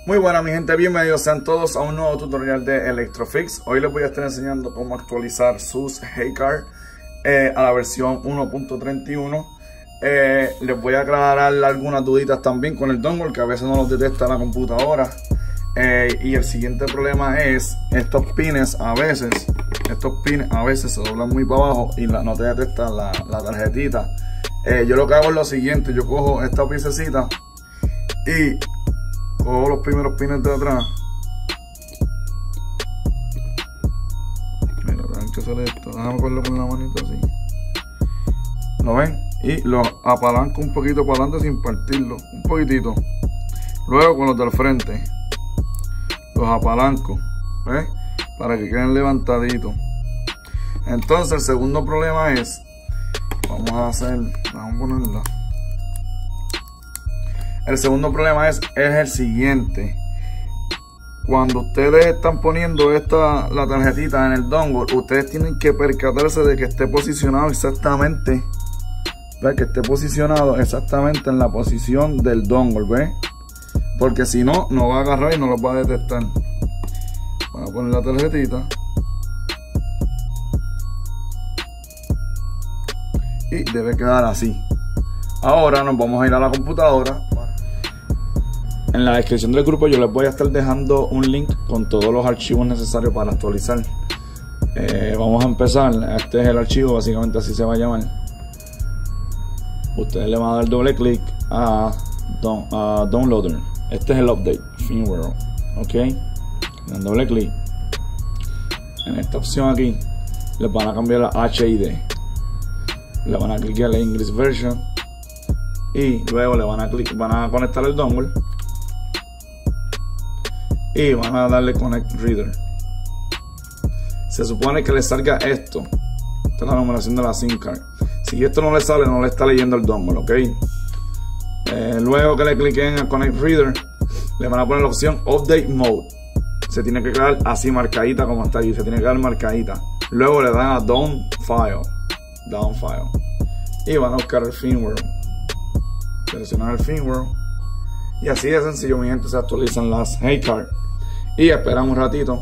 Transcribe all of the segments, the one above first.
Muy buenas mi gente, bienvenidos sean todos a un nuevo tutorial de Electrofix. Hoy les voy a estar enseñando cómo actualizar sus HeyCard a la versión 1.31. Les voy a aclarar algunas duditas también con el dongle, que a veces no los detecta la computadora. Y el siguiente problema es estos pines a veces se doblan muy para abajo y no te detecta la tarjetita. Yo lo que hago es lo siguiente: yo cojo esta piececita y cojo los primeros pines de atrás. Mira, vean que sale esto. Déjame cogerlo con la manita así. ¿Lo ven? Y los apalanco un poquito para adelante sin partirlo. Un poquitito. Luego con los del frente los apalanco, ¿ves? Para que queden levantaditos. Entonces el segundo problema es, vamos a ponerla. El segundo problema es el siguiente: cuando ustedes están poniendo la tarjetita en el dongle, ustedes tienen que percatarse de que esté posicionado exactamente, ¿ves? Que esté posicionado exactamente en la posición del dongle, ¿ves? Porque si no, no va a agarrar y no lo va a detectar. Voy a poner la tarjetita y debe quedar así. Ahora nos vamos a ir a la computadora. En la descripción del grupo yo les voy a estar dejando un link con todos los archivos necesarios para actualizar. Vamos a empezar. Este es el archivo, básicamente así se va a llamar. Ustedes le van a dar doble clic a Downloader. Este es el update firmware, ok. Le dan doble clic. En esta opción aquí les van a cambiar la HID. Le van a clicar la English version y luego le van a conectar el dongle y van a darle Connect Reader. Se supone que le salga esto. Esta es la numeración de la SIM card. Si esto no le sale, no le está leyendo el dongle, ok. Luego que le cliquen a Connect Reader, le van a poner la opción Update Mode. Se tiene que quedar así marcadita como está aquí. Se tiene que quedar marcadita. Luego le dan a Down File. Y van a buscar el firmware. Seleccionar el firmware. Y así de sencillo, mi gente, se actualizan las HeyCard. Y esperan un ratito.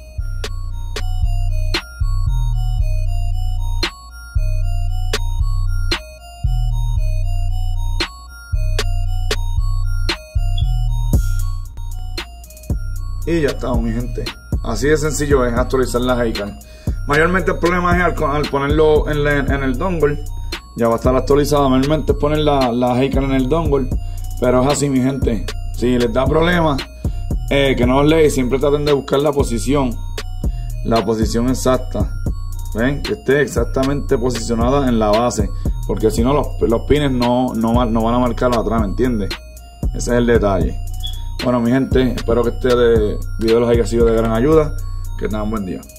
Y ya está, mi gente. Así de sencillo es actualizar las HeyCard. Mayormente el problema es al ponerlo en el dongle. Ya va a estar actualizado. Mayormente es poner la HeyCard en el dongle. Pero es así, mi gente. Si les da problemas, que no los lee, siempre traten de buscar la posición exacta. ¿Ven? Que esté exactamente posicionada en la base. Porque si no, los pines no van a marcar atrás, ¿me entiendes? Ese es el detalle. Bueno, mi gente, espero que este video les haya sido de gran ayuda. Que tengan un buen día.